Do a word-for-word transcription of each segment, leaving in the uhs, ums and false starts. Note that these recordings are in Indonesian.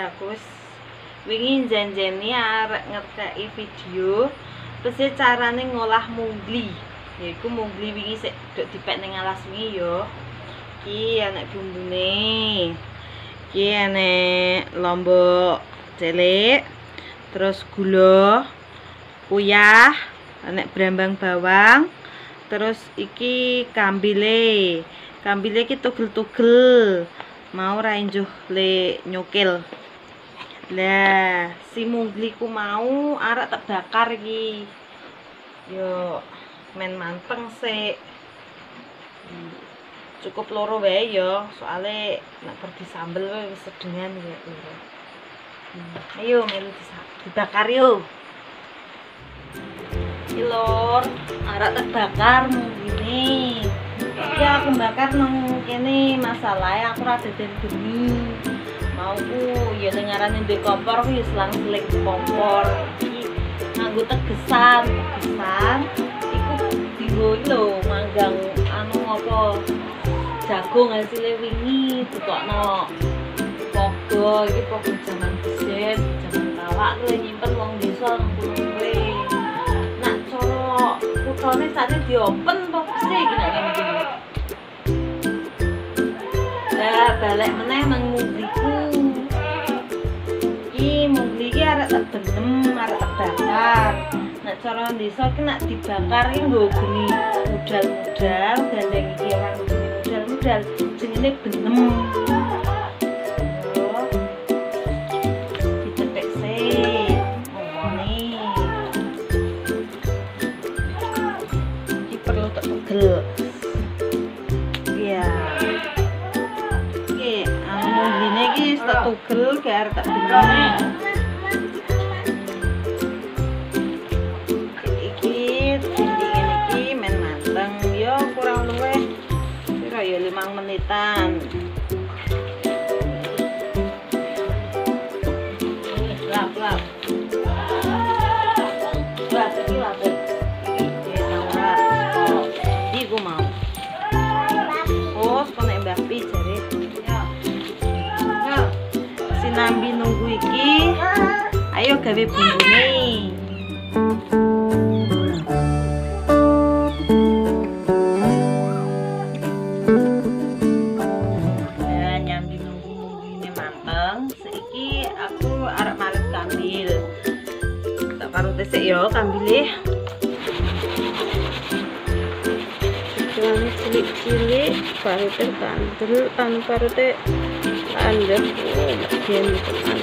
Ya aku wis wingi janjeni arek ngerkei video terus carane ngolah mungli. Yaiku mungli wingi sik dok dipek ning alas wingi yo. Iki anek bumbune. Iki anek lombok cilik. Terus gula, uyah, anek brambang bawang. Terus iki kambile. Kambile iki tugel-tugel. Mau ra enjuh le nyukil. Lah, si mungliku mau arek tak bakar iki. Yo men manteng sik. Cukup loro wae yo, soalnya nek bar disambel wis sedengan ya loro. Hmm. Ayo melu dibakar yo. Iki lor, arek tak bakar mungkin. Iki aku bakar nang kene masalahe aku ra deden geni. Mauku ya dengarane ndek kompor ku ya selang-seling kompor. Iki nganggo tegesan, tegesan iku dienggo lho manggang anu apa jagung hasilnya wingi ditokno pogo iki pogo jaman biyen, jaman kawak kuwi nyimpen wong desa nang kuwe. Nak cara kutone sate diopen kok mesti iki nek ngene iki. Lah balik meneh nang mungliku. Iki mungli iki arek tak benem, arek tak bakar. Nek cara desa ki nek dibakar iki nggo geni mudal-mudal, gandeng iki ora geni mudal-mudal, jenenge benem. Yo. Dicethek sik. Ngomone. Iki perlu tak tugel. Iya. Iki anu ngene iki tak tugel gak arep tak benem. Ya limang menitan. Lap lap. Lap iki lap. Iki ora. Iku mau. Oh, kok nek Mbak Pi jare. Ya. Ya. Sinambi nunggu iki. Ayo gawe bumbune. Sik yo kambile. Jangan cilik-cilik, parute kandel, tan parute landep. Oh, bagian teman.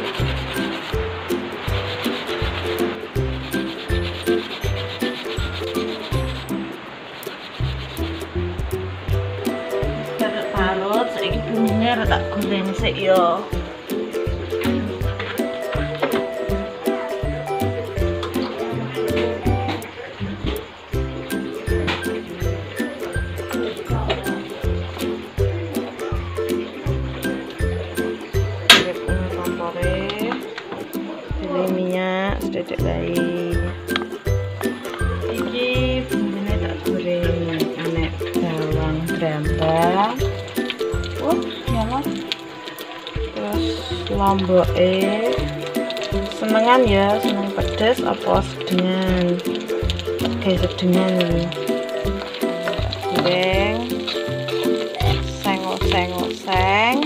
Parut saiki bumbunya tak goreng sik yo. Sedikit baik. Iki bumbune tak goreng, anek bawang brambang. Oh, nyala. Terus lomboke senengan ya, seneng pedes apa sedengan. Oke, sedengan iki. Goreng. Sengok-sengok-seng.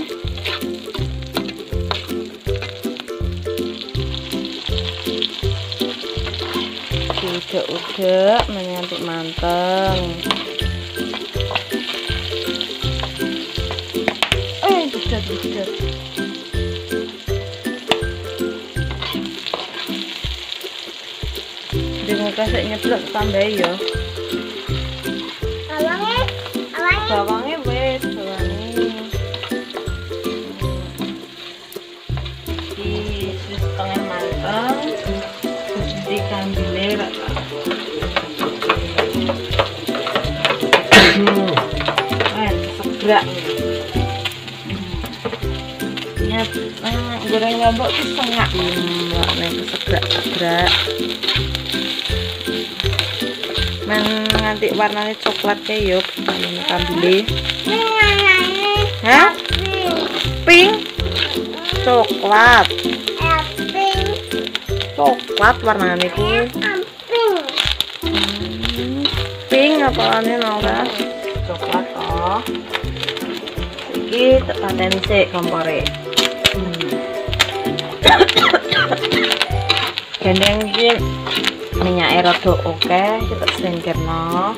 Udah-udah menyantik manteng. Eh, udah-udah. Dengan kasih nyeblok tambah ya. Bawangnya, bawangnya. Bawangnya wes, bawangnya. Di setengah mateng. Di kambile rak. Eh, segrak. Nyat, nah, goreng lombok itu sengak. Mbak, nek segrak-segrak. Men nganti warnanya coklat kayak yuk, ini kambile. Ini Hah? Pink. coklat. Coklat warnanya ku. Hmm, pink apalane Nora? Coklat toh. Iki tak pateni sik kompore. Hmm. Gendeng iki minyak rada oke, kita singkirno.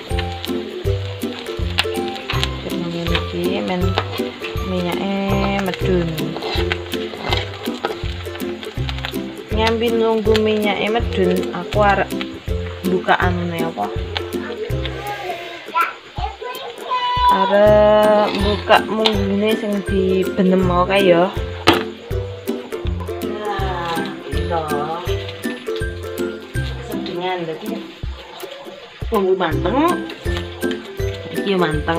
Kita ngene iki men minyaknya medun. Nyambi nunggu minyaknya medun, aku arek buka anune apa? Arek buka munggune sing dibenem mau kae ya. Nah, itu. Sedingan dadi tunggu manteng. Iki manteng.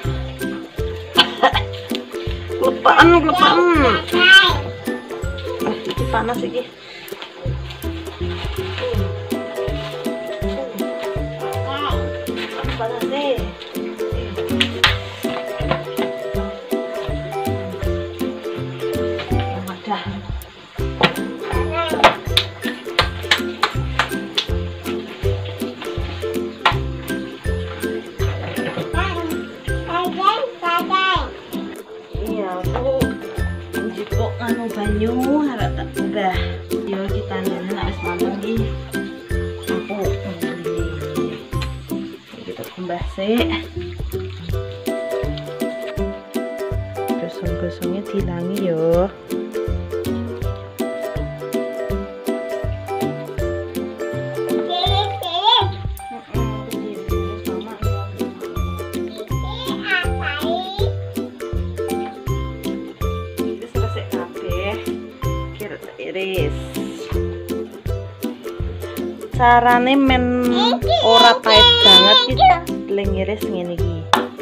Kelupaan, kelupaan. Ah, ini panas iki. Panas deh. Wadah. Anu banyu harap tak udah yo kita nih nak wis mateng iki empuk kita kumbah sik gosong-gosongnya dilangi yo. Iris carane men ora pahit banget iki lengiris ngene iki.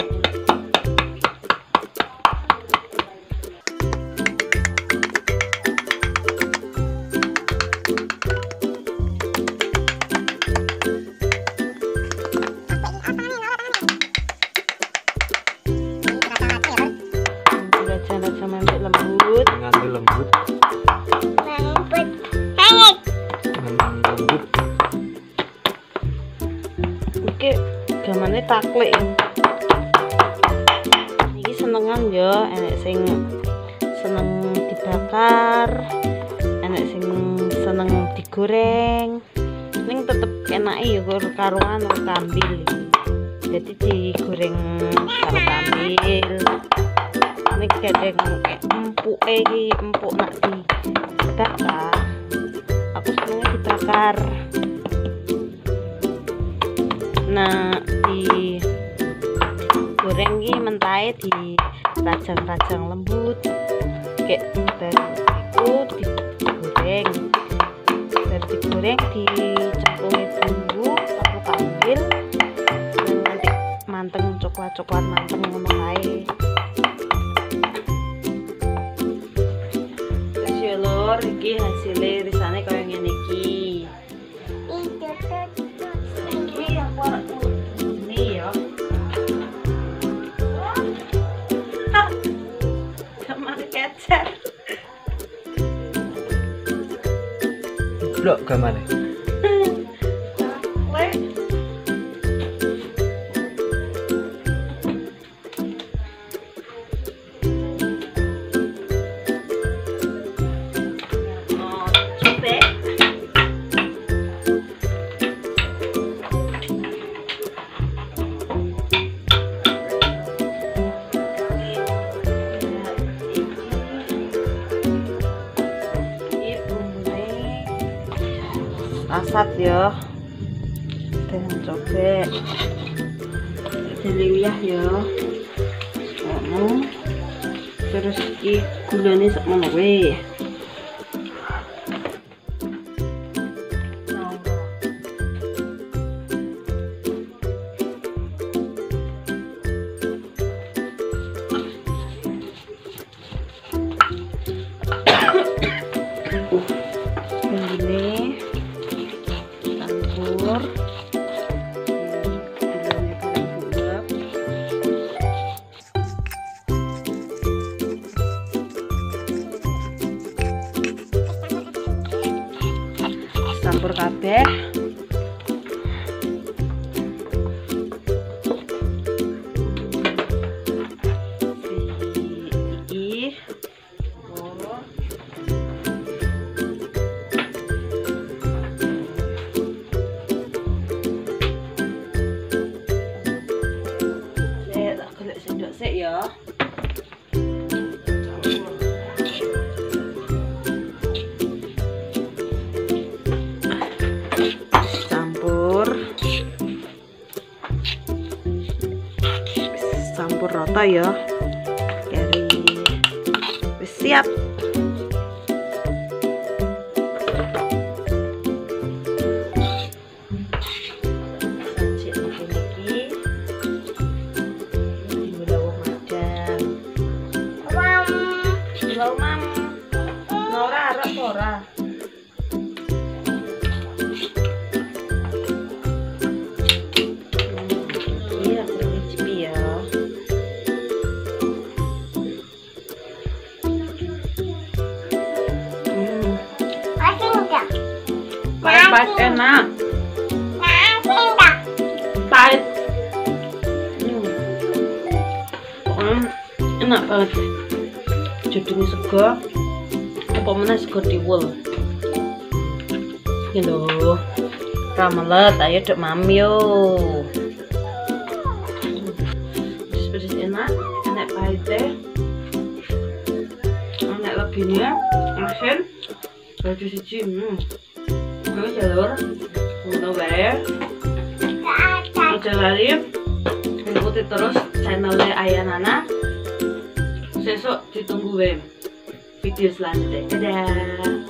Raja-raja mempek lembut ngambil lembut iki gamane taklik iki senengan ya, enek sing seneng dibakar, enek sing seneng digoreng, ning tetep enake ya karuan karo kambil jadi digoreng karo kambil. Ini kadang empuk iki empuk nak dibakar, aku senengnya dibakar. Nah di goreng ini mentahe di rajang-rajang lembut kayak baru itu digoreng, baru digoreng dicemplungi bumbu aku ambil dan nanti manteng coklat-coklat manteng ngono kae. Terus ya lor iki hasilnya risane kaya ngene iki. Ini ya sama kecer blok gamane asat ya dengan cobek diliyah ya ngono terus iki gulane sakmono wae. Ini campur kabeh. Iki loro. Saya tak golek sendok sik ya. Campur rata ya, kari wis siap. Sajik ngene iki dimulai madang. Mam, lho mam, ora arep ora. Iya, aku nyicipi ya. Pahit enak. Pahit. Hmm. Pokoknya enak banget. Jadinya sego. Apa mana sego tiwul. Ini loh. Ramelet, ayo dek mami yo. Pedes enak, enak pahit deh. Enak lebihnya, asin. Baju siji, hmm. Gue jalur, untuk bayar. Udah lari, ikuti terus channelnya Ayah Nana. Sesok ditunggu video selanjutnya. Dadah.